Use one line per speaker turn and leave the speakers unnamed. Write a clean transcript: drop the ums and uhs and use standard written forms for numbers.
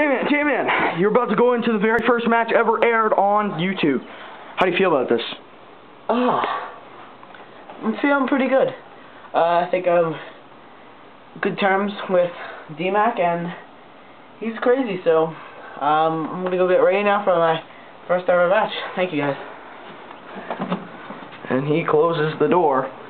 J-Man, you're about to go into the very first match ever aired on YouTube. How do you feel about this?
I'm feeling pretty good. I think I'm good terms with D-Mac, and he's crazy, so I'm gonna go get ready now for my first ever match. Thank you, guys.
And he closes the door.